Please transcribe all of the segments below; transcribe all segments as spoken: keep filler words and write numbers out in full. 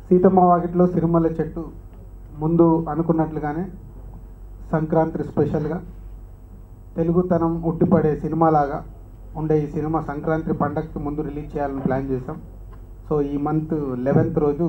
సీతమ్మ వాకిట్లో సిరిమల్లె చెట్టు ముందు అనుకున్నట్లుగానే సంక్రాంతి స్పెషల్గా తెలుగుతనం ఉట్టిపడే సినిమాలాగా ఉండే ఈ సినిమా సంక్రాంతి పండగకి ముందు రిలీజ్ చేయాలని ప్లాన్ చేసాం. సో ఈ మంత్ లెవెన్త్ రోజు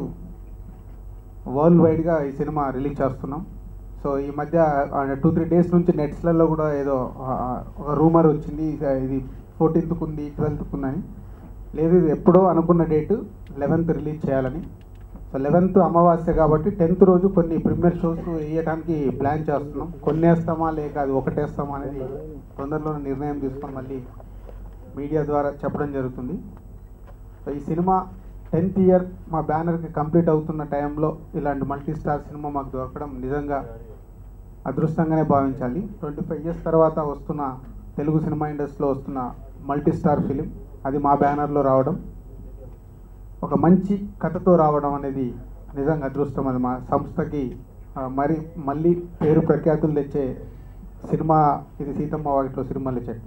వరల్డ్ వైడ్గా ఈ సినిమా రిలీజ్ చేస్తున్నాం. సో ఈ మధ్య టూ త్రీ డేస్ నుంచి నెట్స్లలో కూడా ఏదో ఒక రూమర్ వచ్చింది, ఇది ఫోర్టీన్త్కు ఉంది ట్వెల్త్కు ఉందని. లేదు, ఇది ఎప్పుడో అనుకున్న డేటు లెవెన్త్ రిలీజ్ చేయాలని. సో లెవెన్త్ అమావాస్య కాబట్టి టెన్త్ రోజు కొన్ని ప్రీమియర్ షోస్ వేయడానికి ప్లాన్ చేస్తున్నాం. కొన్ని వేస్తామా లేక అది ఒకటేస్తామా అనేది తొందరలోనే నిర్ణయం తీసుకొని మళ్ళీ మీడియా ద్వారా చెప్పడం జరుగుతుంది. సో ఈ సినిమా టెన్త్ ఇయర్ మా బ్యానర్కి కంప్లీట్ అవుతున్న టైంలో ఇలాంటి మల్టీ స్టార్ సినిమా మాకు దొరకడం నిజంగా అదృష్టంగానే భావించాలి. ట్వంటీ ఫైవ్ ఇయర్స్ తర్వాత వస్తున్న తెలుగు సినిమా ఇండస్ట్రీలో వస్తున్న మల్టీ స్టార్ ఫిలిం అది మా బ్యానర్లో రావడం, ఒక మంచి కథతో రావడం అనేది నిజంగా అదృష్టం. అది మా సంస్థకి మరి మళ్ళీ పేరు ప్రఖ్యాతులు తెచ్చే సినిమా ఇది సీతమ్మ వాకిట్లో సిరిమల్లె చెట్టు.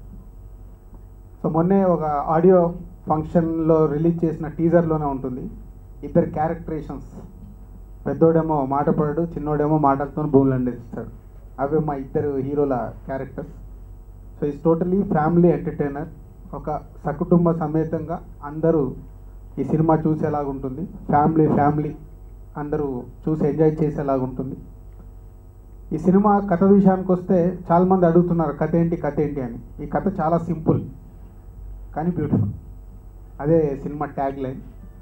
సో మొన్నే ఒక ఆడియో ఫంక్షన్లో రిలీజ్ చేసిన టీజర్లోనే ఉంటుంది ఇద్దరు క్యారెక్టరేషన్స్. పెద్దోడేమో మాట పడడు, చిన్నోడేమో మాటలతో భూములు అందిస్తాడు. అవే మా ఇద్దరు హీరోల characters. So it's totally family entertainer. ఒక సకుటుంబ సమేతంగా అందరూ ఈ సినిమా చూసేలాగుంటుంది. ఫ్యామిలీ ఫ్యామిలీ అందరూ చూసి ఎంజాయ్ చేసేలాగుంటుంది. ఈ సినిమా కథ విషయానికి వస్తే చాలామంది అడుగుతున్నారు కథ ఏంటి కథ ఏంటి అని. ఈ కథ చాలా సింపుల్ కానీ బ్యూటిఫుల్. అదే సినిమా ట్యాగ్ లైన్.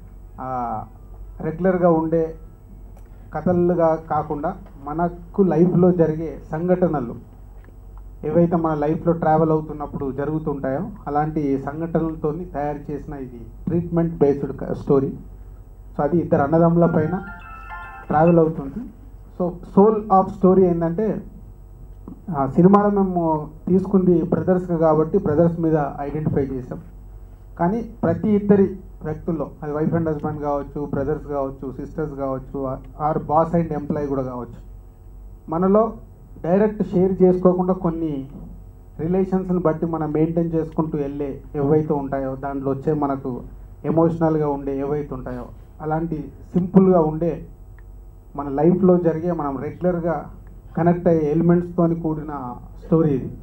రెగ్యులర్గా ఉండే కథలుగా కాకుండా మనకు లైఫ్లో జరిగే సంఘటనలు ఏవైతే మన లైఫ్లో ట్రావెల్ అవుతున్నప్పుడు జరుగుతుంటాయో అలాంటి సంఘటనలతో తయారు చేసిన ఇది ట్రీట్మెంట్ బేస్డ్ స్టోరీ. సో అది ఇద్దరు అన్నదమ్ముల పైన ట్రావెల్ అవుతుంది. సో సోల్ ఆఫ్ స్టోరీ ఏంటంటే సినిమాలో మేము తీసుకుంది బ్రదర్స్గా కాబట్టి బ్రదర్స్ మీద ఐడెంటిఫై చేసాం. కానీ ప్రతి ఇద్దరి వ్యక్తుల్లో అది వైఫ్ అండ్ హస్బెండ్ కావచ్చు, బ్రదర్స్ కావచ్చు, సిస్టర్స్ కావచ్చు, ఆర్ బాస్ అండ్ ఎంప్లాయీ కూడా కావచ్చు, మనలో డైరెక్ట్ షేర్ చేసుకోకుండా కొన్ని రిలేషన్స్ని బట్టి మనం మెయింటైన్ చేసుకుంటూ వెళ్ళే ఏవైతే ఉంటాయో దాంట్లో వచ్చే మనకు ఎమోషనల్గా ఉండే ఏవైతే ఉంటాయో అలాంటి సింపుల్గా ఉండే మన లైఫ్లో జరిగే మనం రెగ్యులర్గా కనెక్ట్ అయ్యే ఎలిమెంట్స్తో కూడిన స్టోరీ ఇది.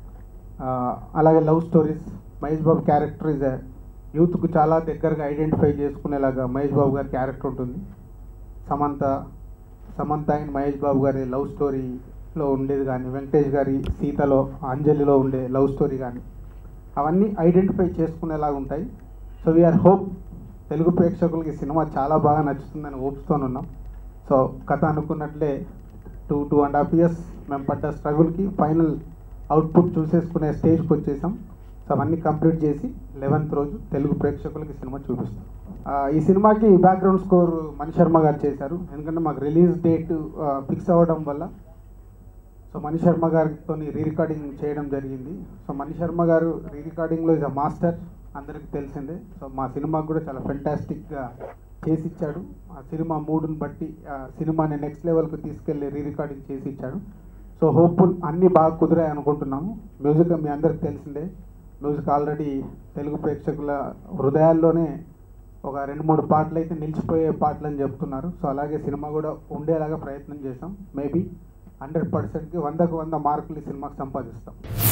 అలాగే love stories. Mahesh Babu character is యూత్కు చాలా దగ్గరగా ఐడెంటిఫై చేసుకునేలాగా మహేష్ బాబు గారి క్యారెక్టర్ ఉంటుంది. సమంత సమంత అండ్ మహేష్ బాబు గారి లవ్ స్టోరీలో ఉండేది కానీ, వెంకటేష్ గారి సీతలో అంజలిలో ఉండే లవ్ స్టోరీ కానీ అవన్నీ ఐడెంటిఫై చేసుకునేలాగా ఉంటాయి. సో వీఆర్ హోప్ తెలుగు ప్రేక్షకులకి సినిమా చాలా బాగా నచ్చుతుందని హోప్స్తో ఉన్నాం. సో కథ అనుకున్నట్లే two two and half years మేము పడ్డ స్ట్రగుల్కి ఫైనల్ అవుట్పుట్ చూసేసుకునే స్టేజ్కి వచ్చేసాం. సో అవన్నీ కంప్లీట్ చేసి లెవెన్త్ రోజు తెలుగు ప్రేక్షకులకి సినిమా చూపిస్తాం. ఈ సినిమాకి బ్యాక్గ్రౌండ్ స్కోర్ మణి శర్మ గారు చేశారు. ఎందుకంటే మాకు రిలీజ్ డేట్ ఫిక్స్ అవ్వడం వల్ల సో మణి శర్మ గారితో రీ రికార్డింగ్ చేయడం జరిగింది. సో మణి శర్మ గారు రీ రికార్డింగ్లో ఇస్ అ మాస్టర్, అందరికీ తెలిసిందే. సో మా సినిమాకి కూడా చాలా ఫెంటాస్టిక్గా చేసి ఇచ్చాడు. ఆ సినిమా మూడుని బట్టి సినిమాని నెక్స్ట్ లెవెల్కి తీసుకెళ్ళి రీ రికార్డింగ్ చేసి ఇచ్చాడు. సో హోప్ఫుల్ అన్నీ బాగా కుదిరాయి అనుకుంటున్నాము. మ్యూజిక్ మీ అందరికి తెలిసిందే. మ్యూజిక్ ఆల్రెడీ తెలుగు ప్రేక్షకుల హృదయాల్లోనే ఒక రెండు మూడు పాటలు అయితే నిలిచిపోయే పాటలు అని చెప్తున్నారు. సో అలాగే సినిమా కూడా ఉండేలాగా ప్రయత్నం చేసాం. మేబీ హండ్రెడ్ పర్సెంట్కి వందకు వంద మార్కులు ఈ సినిమాకి సంపాదిస్తాం.